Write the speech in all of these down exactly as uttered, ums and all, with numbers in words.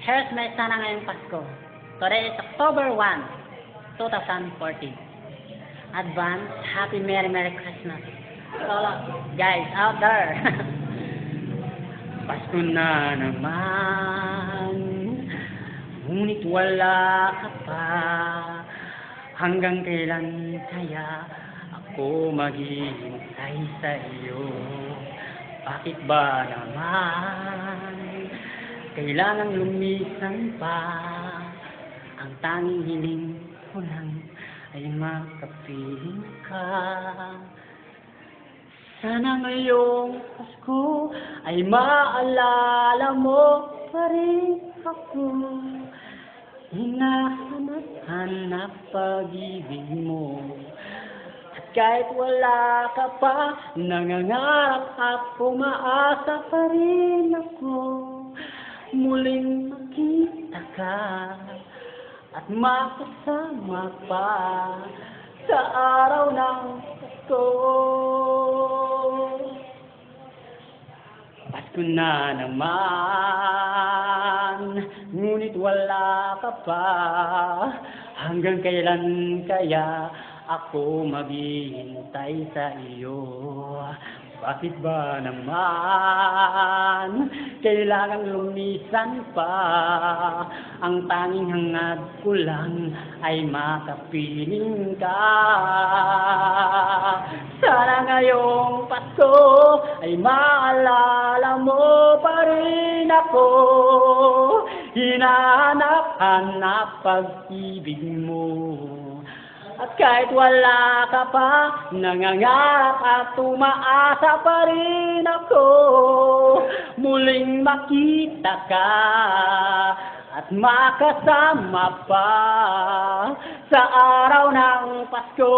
Here's my sana ngayong Pasko. Today is October first, twenty fourteen. Advance Happy Merry Merry Christmas. So, guys out there. Pasko na naman, ngunit wala ka pa. Hanggang kailan kaya ako maghihintay sa iyo? Bakit ba naman kailangang lumisan pa? Ang tanging hiling ko lang ay makapiling ka. Sana ngayong Pasko ay maalala mo pa rin ako. Hinahanap-hanap pag-ibig mo. At kahit wala ka pa, nangangarap at umaasa pa rin ako. Muling makita ka at makasama pa sa araw ng Pasko. Pasko na naman, ngunit wala ka pa. Hanggang kailan kaya ako maghihintay sa iyo? Bakit ba naman kailangang lumisan pa? Ang tanging hangad ko lang ay makapiling ka. Sana ngayong Pasko ay maalala mo pa rin ako. Hinahanap-hanap pag-ibig mo. At kahit wala ka pa, nangangarap at umaasa pa rin ako. Muling makita ka at makasama pa sa araw ng Pasko.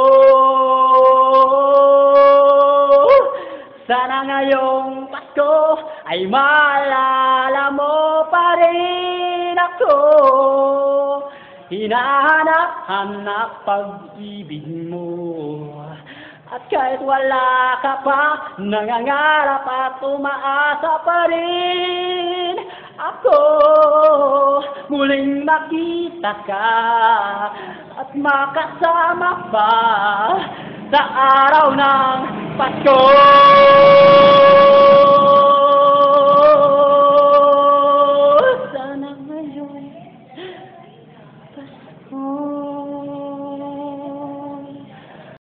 Sana ngayong Pasko ay maalala mo pa rin ako. Hinahanap-hanap pag-ibig mo. At kahit wala ka pa, nangangarap at umaasa pa rin ako. Muling makita ka at makasama pa sa araw ng Pasko.